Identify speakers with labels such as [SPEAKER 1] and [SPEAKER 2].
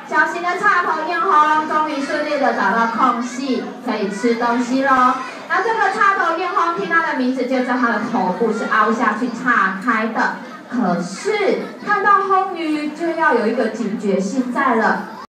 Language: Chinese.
[SPEAKER 1] 小型的插头燕红终于顺利的找到空隙，可以吃东西咯。那这个插头燕红听它的名字就知道它的头部是凹下去岔开的。可是看到红鱼就要有一个警觉性在了。